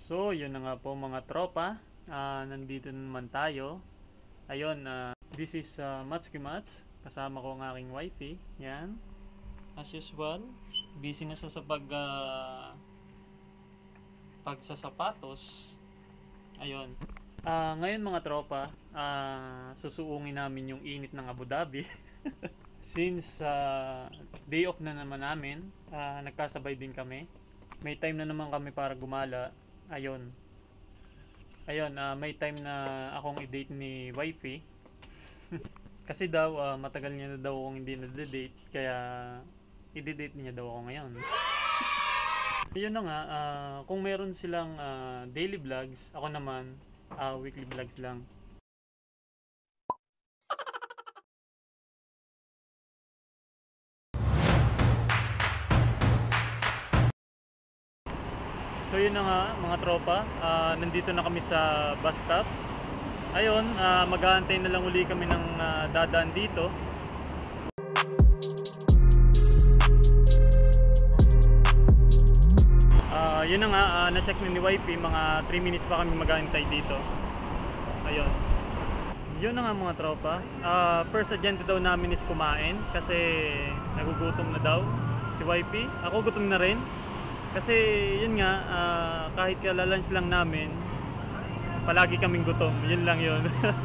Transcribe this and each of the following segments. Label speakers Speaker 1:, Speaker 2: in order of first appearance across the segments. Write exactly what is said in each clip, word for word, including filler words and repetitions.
Speaker 1: So, yun na nga po mga tropa. Uh, nandito naman tayo. Ayun, uh, this is uh, Matsuki Mats. Kasama ko ang aking wifey. Yan. As usual, busy na siya sa pag uh, pagsasapatos. Ayun. Uh, ngayon mga tropa, uh, susuungin namin yung init ng Abu Dhabi. Since uh, day off na naman namin, uh, nagkasabay din kami. May time na naman kami para gumala. Ayun. Ayun, uh, may time na akong i-date ni wifey. Kasi daw, uh, matagal niya na daw akong hindi na-date. Kaya, i-date niya daw ako ngayon. Ayun na nga, uh, kung meron silang uh, daily vlogs, ako naman, uh, weekly vlogs lang. So yun na nga mga tropa, uh, nandito na kami sa bus stop. Ayun, uh, mag-aantay na lang uli kami ng uh, dadaan dito. Uh, yun na nga, uh, na-check na ni wifey, mga three minutes pa kami mag-aantay dito. Ayun. Yun na nga mga tropa, uh, first agenda daw namin is kumain kasi nagugutom na daw si wifey. Ako gutom na rin. Kasi yun nga, uh, kahit kala-lunch lang namin, palagi kaming gutom. Yun lang yun.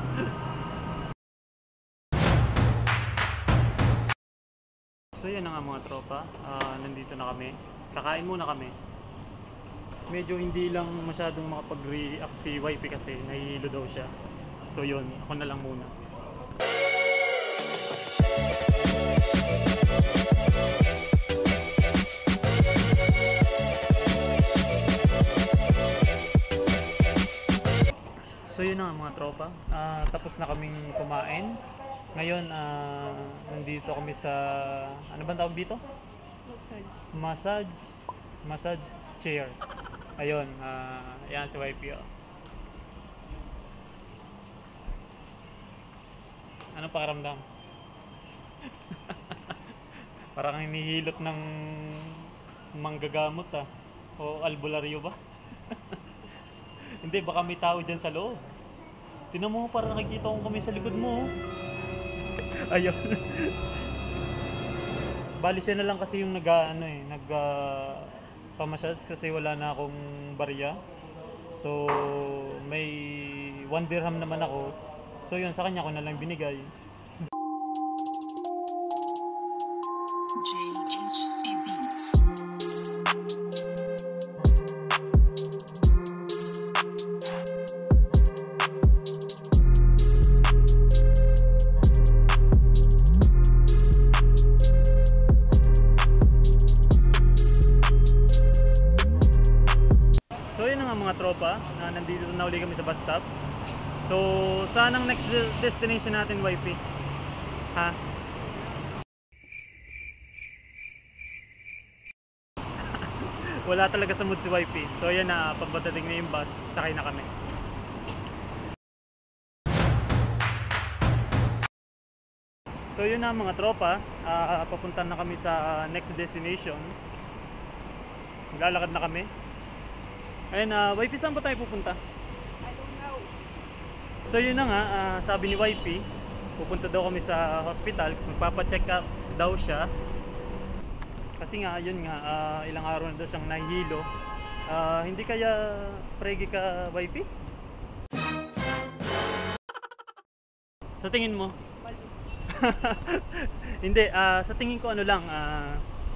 Speaker 1: So yun na nga mga tropa, uh, nandito na kami. Kakain muna kami. Medyo hindi lang masyadong makapag-react si wifey kasi nahihilo daw siya. So yun, ako na lang muna. So yun na nga mga tropa, uh, tapos na kaming kumain. Ngayon, uh, nandito kami sa, ano bang tawag dito? Massage. Massage, massage chair. Ayun, uh, yan si wifey. Oh. Ano pakiramdam? Parang hinihilot ng manggagamot ah. O albularyo ba? Hindi, baka may tao dyan sa loob. Tinan mo, parang nakikita ko kami sa likod mo. Ayun. Bali siya na lang kasi yung nag, ano eh, nag uh, pamasyad kasi wala na akong barya. So, may one dirham naman ako. So yun, sa kanya ko na lang binigay. So yun na nga mga tropa, na nandito na uli kami sa bus stop. So saan ang next destination natin, wifey? Ha? Wala talaga sa mood si wifey. So yan na, pagpatating na yung bus, sakay na kami. So yun na mga tropa, uh, papunta na kami sa next destination. Maglalakad na kami. Ayun, uh, wifey, saan ba tayo pupunta?
Speaker 2: I don't know.
Speaker 1: So yun na nga, uh, sabi ni wifey, pupunta daw kami sa hospital, magpapacheck up daw siya. Kasi nga, yun nga, uh, ilang araw na daw siyang nahihilo. Uh, hindi kaya pregi ka, wifey? Sa tingin mo? Hindi, uh, sa tingin ko ano lang, uh,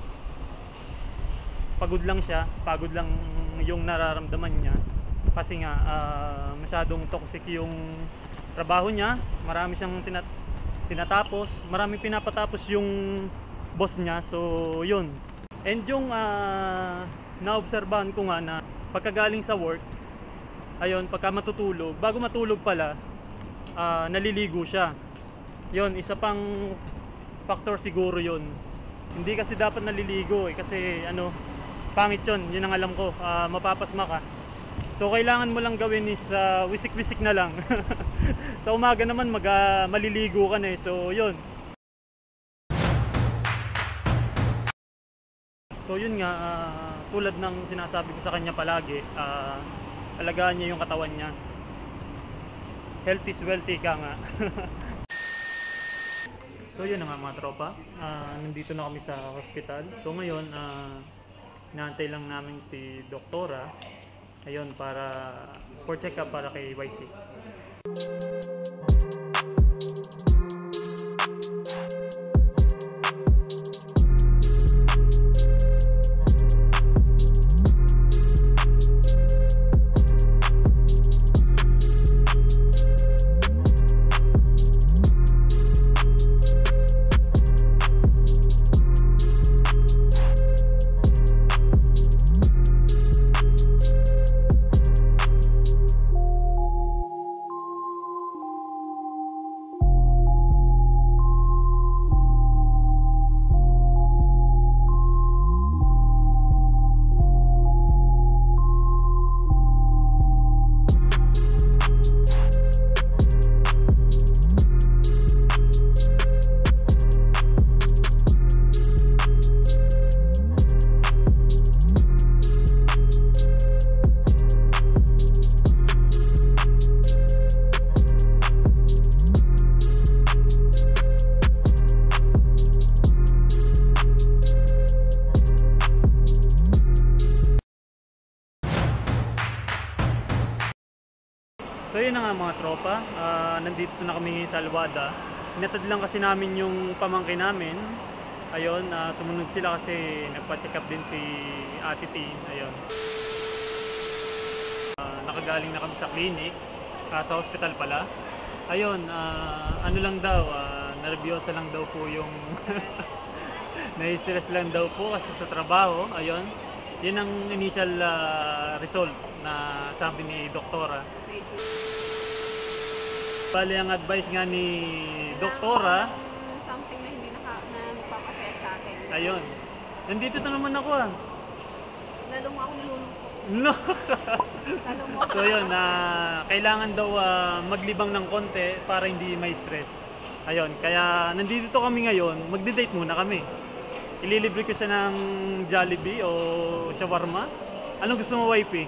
Speaker 1: pagod lang siya, pagod lang yung nararamdaman niya. Kasi nga, uh, masyadong toxic yung trabaho niya, marami siyang tinat tinatapos, marami pinapatapos yung boss niya. So yun, and yung uh, naobserbahan ko nga na pagkagaling sa work, ayun, pagka matutulog, bago matulog pala, uh, naliligo siya. Yun, isa pang factor siguro yun. Hindi kasi dapat naliligo eh, kasi ano, pangit yun, yun ang alam ko, uh, mapapasma ka. So kailangan mo lang gawin is uh, wisik-wisik na lang. Sa umaga naman mag, uh, maliligo ka na eh, so yun. So yun nga, uh, tulad ng sinasabi ko sa kanya palagi, uh, alagaan niya yung katawan niya. Health is wealthy ka nga. So yun na nga mga tropa, uh, nandito na kami sa hospital. So ngayon, uh, inaantay lang namin si Doktora, ayun, para for check up para kay Y P. So yun na nga mga tropa, uh, nandito na kami sa Alwada. Inatad lang kasi namin yung pamangkin namin. Ayun, uh, sumunod sila kasi nagpa-check up din si Ate T. Ayun. Uh, nakagaling na kami sa clinic, uh, sa hospital pala. Ayun, uh, ano lang daw, uh, nervyosa lang daw po yung na-stress lang daw po kasi sa trabaho. Ayun, yun ang initial uh, result na sabi ni Doktora. Bali ang advice nga ni Doktora,
Speaker 2: something na hindi naka, na nagpapasaya sa akin.
Speaker 1: Ayun. Nandito na naman ako ah.
Speaker 2: Lalo mo ako nilulungkot.
Speaker 1: No.
Speaker 2: Lalo mo ako.
Speaker 1: So yun, uh, kailangan daw uh, maglibang ng konti para hindi may stress. Ayun, kaya nandito kami ngayon, magde-date muna kami. Ililibre ko siya ng Jollibee o shawarma. Anong gusto mo, Y P?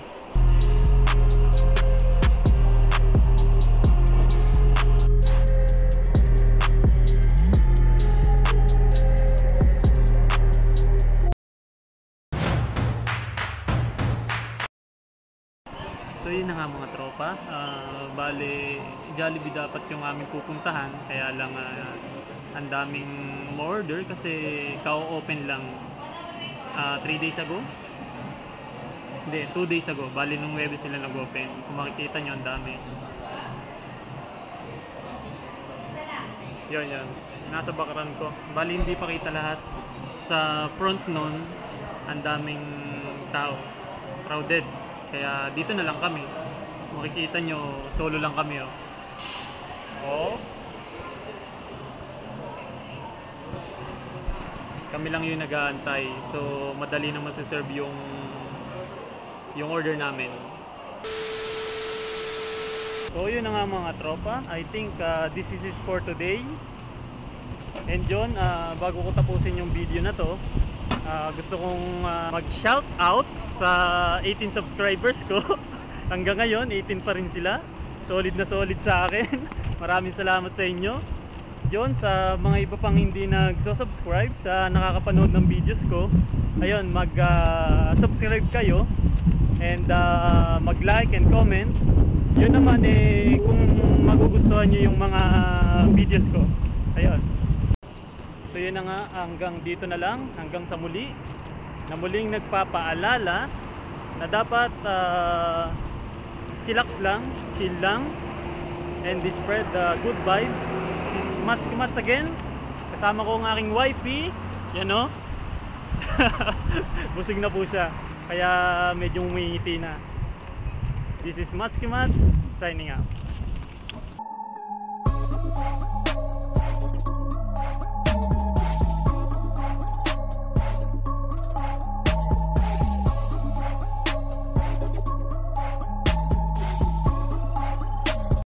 Speaker 1: So yun na nga mga tropa, uh, bale Jollibee dapat yung aming pupuntahan, kaya lang uh, ang daming order kasi kao-open lang three uh, days ago. Hindi, two days ago, bale nung Webes sila nag-open. Kung makikita nyo, ang dami. Yun yun, nasa background ko. Bale hindi pa kita lahat. Sa front nun, ang daming tao, crowded. Kaya dito na lang kami. Makikita nyo, solo lang kami oh. Oh. Kami lang yung nag-aantay. So madali na masiserve yung yung order namin. So yun na nga mga tropa. I think uh, this is it for today. And John, uh, bago ko tapusin yung video na to, Uh, gusto kong uh, mag-shout out sa eighteen subscribers ko. Hanggang ngayon, eighteen pa rin sila. Solid na solid sa akin. Maraming salamat sa inyo. John, sa mga iba pang hindi nagso-subscribe sa nakakapanood ng videos ko, ayun, mag-subscribe uh, kayo and uh, mag-like and comment. Yun naman eh, kung magugustuhan nyo yung mga videos ko. Ayun. So yun na nga, hanggang dito na lang, hanggang sa muli, na muling nagpapaalala na dapat uh, chillax lang, chill lang, and spread the uh, good vibes. This is Mats Kumats again, kasama ko ang aking Y P, yan o. Busing na po siya, kaya medyo umingiti na. This is Mats Kumats, signing out.